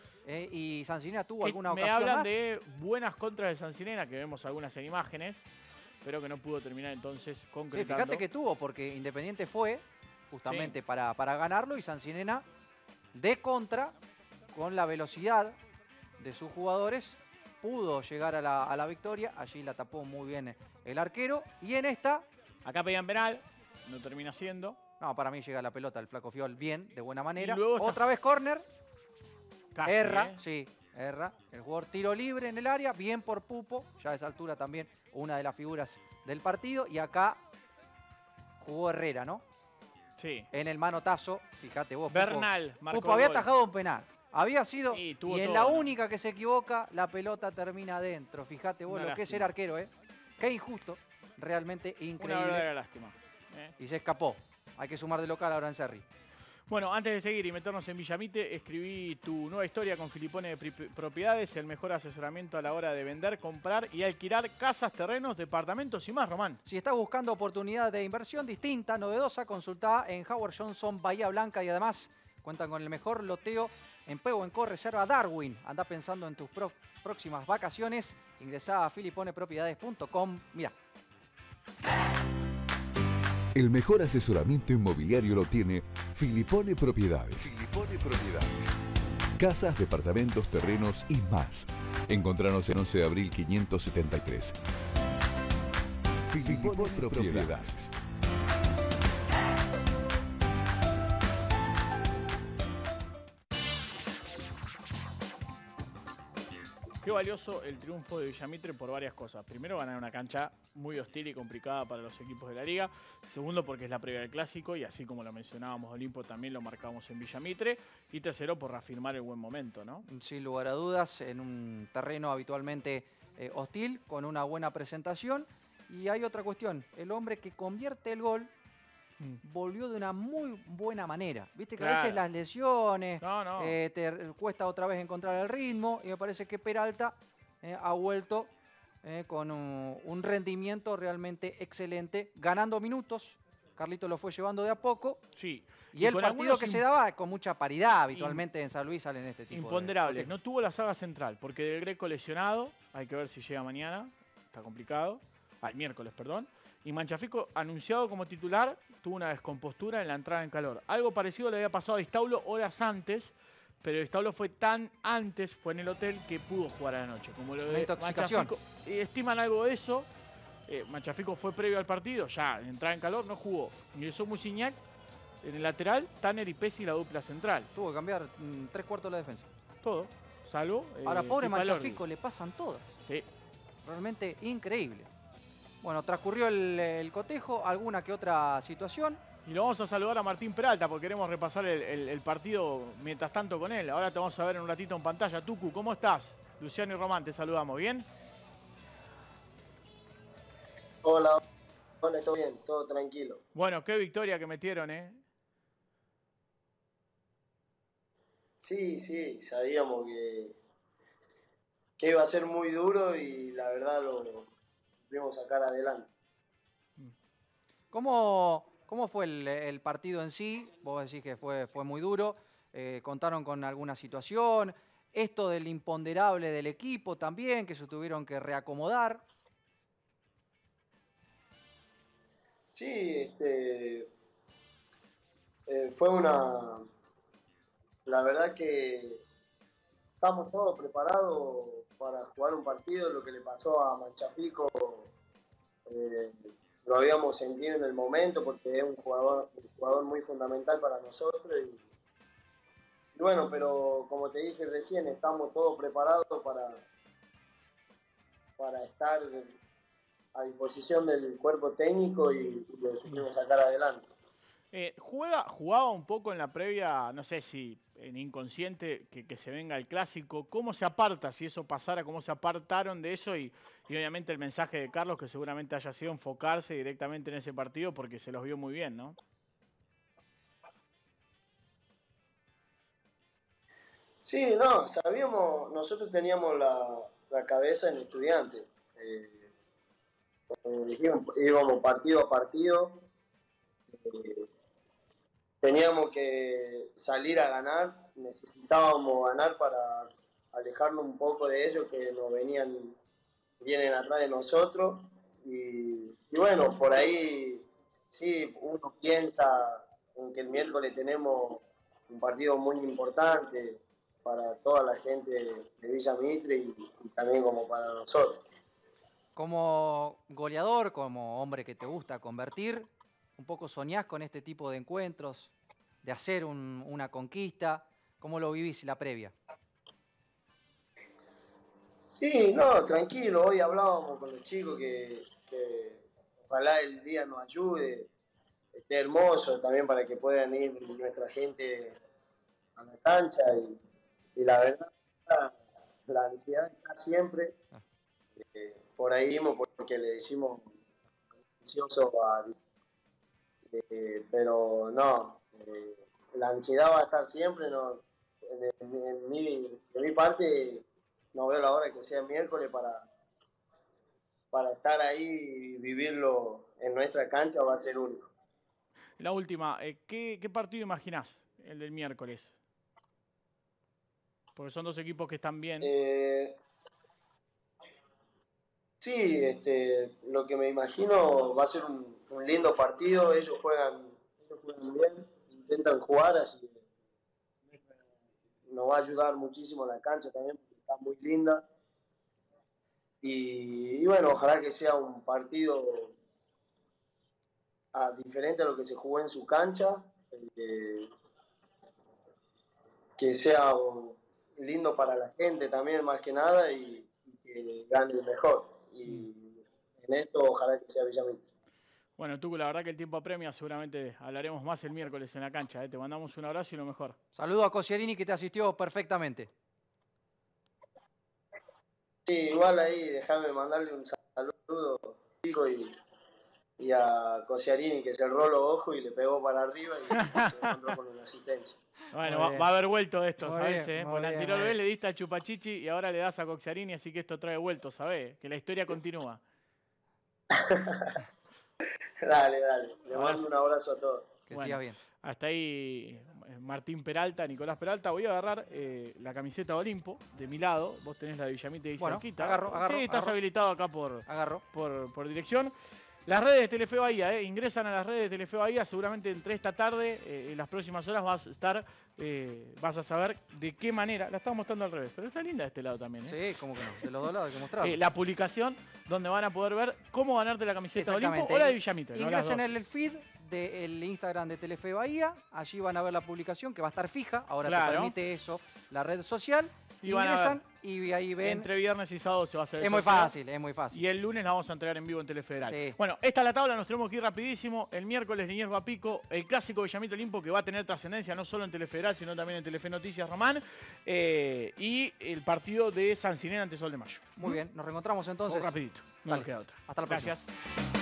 Y Sancinena tuvo alguna ocasión más. Me hablan más de buenas contras de Sancinena, que vemos algunas en imágenes, pero que no pudo terminar entonces concretando. Sí, fíjate que tuvo, porque Independiente fue justamente para ganarlo y Sancinena de contra, con la velocidad de sus jugadores, pudo llegar a la victoria. Allí la tapó muy bien el arquero. Y en esta... Acá pedían penal, no termina siendo. No, para mí llega la pelota el Flaco Fiol bien, de buena manera. Luego otra vez córner. Casi, erra, sí, erra. El jugador tiro libre en el área, bien por Pupo. Ya a esa altura también una de las figuras del partido. Y acá jugó Herrera, ¿no? Sí. En el manotazo, fíjate vos. Bernal marcó Pupo había atajado un penal. Había sido, y en todo, la única que se equivoca, la pelota termina adentro. Fíjate vos lo que es ser arquero, ¿eh? Qué injusto, realmente increíble. Una verdadera lástima. Y se escapó. Hay que sumar de local ahora en Cerri. Bueno, antes de seguir y meternos en Villamite, escribí tu nueva historia con Filipone Propiedades, el mejor asesoramiento a la hora de vender, comprar y alquilar casas, terrenos, departamentos y más, Román. Si estás buscando oportunidad de inversión distinta, novedosa, consultá en Howard Johnson, Bahía Blanca, y además cuentan con el mejor loteo en Pehuenco, reserva Darwin. Anda pensando en tus próximas vacaciones. Ingresá a filiponepropiedades.com. Mira. El mejor asesoramiento inmobiliario lo tiene Filipone Propiedades. Filipone Propiedades. Casas, departamentos, terrenos y más. Encontranos en 11 de abril 573. Filipón Propiedades. Qué valioso el triunfo de Villamitre por varias cosas. Primero, ganar una cancha muy hostil y complicada para los equipos de la liga. Segundo, porque es la previa del clásico y así como lo mencionábamos Olimpo, también lo marcamos en Villamitre. Y tercero, por reafirmar el buen momento, ¿no? Sin lugar a dudas, en un terreno habitualmente hostil, con una buena presentación. Y hay otra cuestión, el hombre que convierte el gol volvió de una muy buena manera. Viste que a veces las lesiones te cuesta otra vez encontrar el ritmo y me parece que Peralta ha vuelto con un rendimiento realmente excelente, ganando minutos. Carlito lo fue llevando de a poco. Sí. Y el partido que se daba con mucha paridad habitualmente en San Luis salen este tipo imponderables. No tuvo la saga central porque Del Greco lesionado, hay que ver si llega mañana, está complicado, al miércoles, perdón. Y Manchafico, anunciado como titular, tuvo una descompostura en la entrada en calor. Algo parecido le había pasado a Estaulo horas antes, pero Estaulo fue tan antes, fue en el hotel, que pudo jugar a la noche. Como lo de Manchafico, estiman algo de eso. Manchafico fue previo al partido, ya en entrada en calor, no jugó. Ingresó Musignac en el lateral, Tanner y Pesci la dupla central. Tuvo que cambiar 3/4 de la defensa. Todo, salvo... Ahora, pobre Manchafico, le pasan todas. Sí. Realmente increíble. Bueno, transcurrió el cotejo, alguna que otra situación. Y lo vamos a saludar a Martín Peralta porque queremos repasar el partido mientras tanto con él. Ahora te vamos a ver en un ratito en pantalla. Tucu, ¿cómo estás? Luciano y Román, te saludamos. ¿Bien? Hola, todo bien, todo tranquilo. Bueno, qué victoria que metieron, ¿eh? Sí, sabíamos que iba a ser muy duro y la verdad lo pudimos sacar adelante. ¿Cómo fue el partido en sí? Vos decís que fue muy duro. ¿Contaron con alguna situación? Esto del imponderable del equipo también, que se tuvieron que reacomodar. Sí, fue la verdad que estamos todos preparados para jugar un partido. Lo que le pasó a Manchafico lo habíamos sentido en el momento porque es un jugador muy fundamental para nosotros y bueno, pero como te dije recién, estamos todos preparados para estar a disposición del cuerpo técnico y lo supimos sacar adelante. Jugaba un poco en la previa, no sé si en inconsciente, que se venga el clásico. ¿Cómo se aparta, si eso pasara, cómo se apartaron de eso? Y obviamente el mensaje de Carlos, que seguramente haya sido enfocarse directamente en ese partido porque se los vio muy bien, ¿no? Sí, no, sabíamos, nosotros teníamos la cabeza en Estudiantes. Íbamos partido a partido. Teníamos que salir a ganar, necesitábamos ganar para alejarnos un poco de ellos que vienen atrás de nosotros y bueno, por ahí sí, uno piensa en que el miércoles tenemos un partido muy importante para toda la gente de Villamitre y también como para nosotros. Como goleador, como hombre que te gusta convertir, ¿un poco soñás con este tipo de encuentros, de hacer una conquista? ¿Cómo lo vivís la previa? Sí, no, tranquilo. Hoy hablábamos con los chicos que ojalá el día nos ayude, esté hermoso también para que puedan ir nuestra gente a la cancha y la verdad, la ansiedad está siempre. Por ahí mismo, porque le decimos ansioso pero no, la ansiedad va a estar siempre. No, de mi parte no veo la hora que sea miércoles para estar ahí y vivirlo en nuestra cancha. Va a ser único. La última, ¿qué partido imaginás el del miércoles? Porque son dos equipos que están bien. Sí, lo que me imagino va a ser un lindo partido. Ellos juegan bien, intentan jugar, así que nos va a ayudar muchísimo la cancha también, porque está muy linda. Y bueno, ojalá que sea un partido diferente a lo que se jugó en su cancha, que sea lindo para la gente también, más que nada, y que gane el mejor. Y en esto, ojalá que sea Villamitre. Bueno, Tucu, la verdad que el tiempo apremia, seguramente hablaremos más el miércoles en la cancha. Te mandamos un abrazo y lo mejor. Saludo a Cosciarini, que te asistió perfectamente. Sí, igual ahí, déjame mandarle un saludo chico y a Cosciarini, que cerró los ojos y le pegó para arriba y se encontró con una asistencia. Bueno, va a haber vuelto esto, ¿sabes? Porque anterior vez le diste a Chupachichi y ahora le das a Cosciarini, así que esto trae vuelto, ¿sabes? Que la historia continúa. Dale. Le mando un abrazo a todos. Que siga bien. Hasta ahí Martín Peralta, Nicolás Peralta. Voy a agarrar la camiseta Olimpo de mi lado. Vos tenés la de Villamitre y cerquita. Agarro. Sí, estás habilitado acá por dirección. Las redes de Telefe Bahía, ingresan a las redes de Telefe Bahía. Seguramente entre esta tarde, en las próximas horas, vas a saber de qué manera. La estamos mostrando al revés, pero está linda de este lado también. Sí, como que no. De los dos lados hay que mostrarlo. La publicación donde van a poder ver cómo ganarte la camiseta Olimpo o la de Villamitre. Ingresen en el feed del Instagram de Telefe Bahía. Allí van a ver la publicación que va a estar fija. Ahora te permite eso la red social. Y ingresan y ahí ven. Entre viernes y sábado se va a hacer. Es muy fácil. Y el lunes la vamos a entregar en vivo en Telefederal. Sí. Bueno, esta es la tabla, nos tenemos que ir rapidísimo. El miércoles Liniers va Pico, el clásico Villamitre Olimpo, que va a tener trascendencia no solo en Telefederal, sino también en Telefe Noticias, Román. Y el partido de San Sinén ante Sol de Mayo. Muy bien, nos reencontramos entonces. Rapidito, no nos queda otra. Hasta la próxima. Gracias.